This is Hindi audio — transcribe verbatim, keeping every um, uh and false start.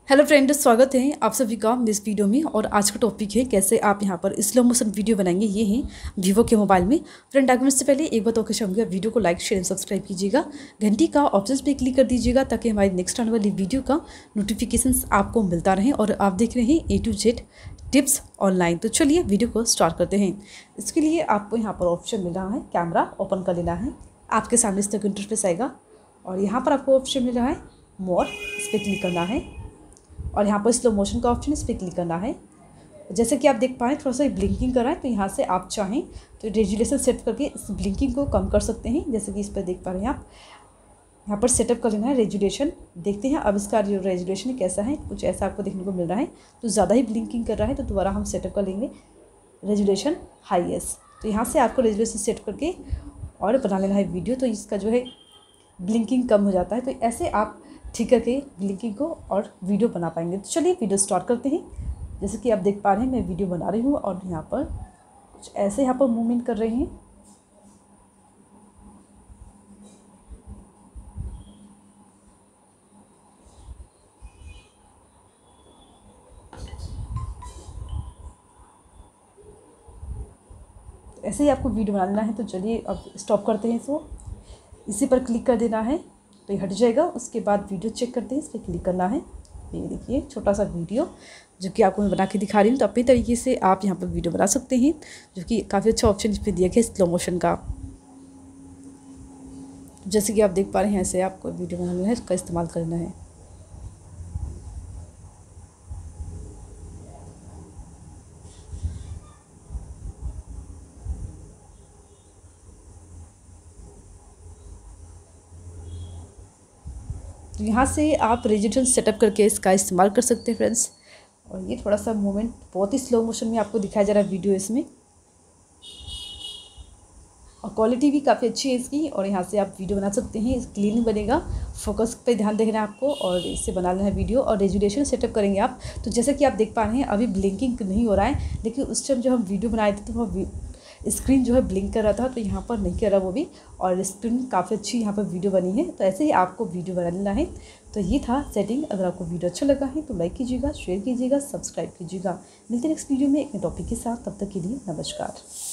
हेलो फ्रेंड, स्वागत है आप सभी का इस वीडियो में। और आज का टॉपिक है कैसे आप यहां पर स्लो मोशन वीडियो बनाएंगे। ये है वीवो के मोबाइल में। फ्रेंड, आगे से पहले एक बात और चाहूँगा, वीडियो को लाइक शेयर सब्सक्राइब कीजिएगा, घंटी का ऑप्शन पे क्लिक कर दीजिएगा ताकि हमारी नेक्स्ट आने वाली वीडियो का नोटिफिकेशन आपको मिलता रहे। और आप देख रहे हैं A to Z tips online. तो चलिए वीडियो को स्टार्ट करते हैं। इसके लिए आपको यहाँ पर ऑप्शन मिल रहा है कैमरा ओपन कर लेना है। आपके सामने इस तक इंटरफेस आएगा और यहाँ पर आपको ऑप्शन मिल रहा है मोर, इस पर क्लिक करना है और यहाँ पर स्लो मोशन का ऑप्शन इस पर क्लिक करना है। जैसे कि आप देख पाएँ थोड़ा सा ब्लिंकिंग कर रहा है, तो यहाँ से आप चाहें तो रेजुलेशन सेट करके इस ब्लिंकिंग को कम कर सकते हैं। जैसे कि इस पर देख पा रहे हैं आप, यहाँ पर सेटअप कर लेना है रेजुलेशन। देखते हैं अब इसका जो रेजुलेशन कैसा है। कुछ ऐसा आपको देखने को मिल रहा है, तो ज़्यादा ही ब्लिंकिंग कर रहा है, तो दोबारा हम सेटअप कर लेंगे रेजुलेशन हाईएस्ट। तो यहाँ से आपको रेजुलेशन सेट करके और बना लेना है वीडियो, तो इसका जो है ब्लिंकिंग कम हो जाता है। तो ऐसे आप ठीक करके ब्लिंकिंग को और वीडियो बना पाएंगे। तो चलिए वीडियो स्टार्ट करते हैं। जैसे कि आप देख पा रहे हैं मैं वीडियो बना रही हूँ और यहाँ पर कुछ ऐसे यहाँ पर मूवमेंट कर रहे हैं। ऐसे ही आपको वीडियो बना लेना है। तो चलिए अब स्टॉप करते हैं इसको। इसी पर क्लिक कर देना है तो ये हट जाएगा। उसके बाद वीडियो चेक करते हैं, इस पर क्लिक करना है। ये देखिए छोटा सा वीडियो जो कि आपको मैं बना के दिखा रही हूँ। तो अपने तरीके से आप यहाँ पर वीडियो बना सकते हैं, जो कि काफ़ी अच्छा ऑप्शन इस पर दिया गया स्लो मोशन का। जैसे कि आप देख पा रहे हैं ऐसे आपको वीडियो बनाना है, इसका इस्तेमाल करना है। तो यहाँ से आप रेजुलेशन सेटअप करके इसका इस्तेमाल कर सकते हैं फ्रेंड्स। और ये थोड़ा सा मूवमेंट बहुत ही स्लो मोशन में आपको दिखाया जा रहा है वीडियो इसमें, और क्वालिटी भी काफ़ी अच्छी है इसकी। और यहाँ से आप वीडियो बना सकते हैं, क्लीन बनेगा। फोकस पे ध्यान देना है आपको और इससे बना लेना है वीडियो। और रेजुलेशन सेटअप करेंगे आप, तो जैसे कि आप देख पा रहे हैं अभी ब्लिंकिंग नहीं हो रहा है, लेकिन उस टाइम जब हम वीडियो बनाए थे तो वो स्क्रीन जो है ब्लिंक कर रहा था, तो यहाँ पर नहीं कर रहा वो भी। और स्क्रीन काफ़ी अच्छी यहाँ पर वीडियो बनी है। तो ऐसे ही आपको वीडियो बना लेना है। तो ये था सेटिंग। अगर आपको वीडियो अच्छा लगा है तो लाइक कीजिएगा, शेयर कीजिएगा, सब्सक्राइब कीजिएगा। मिलते हैं नेक्स्ट वीडियो में एक नए टॉपिक के साथ। तब तक के लिए नमस्कार।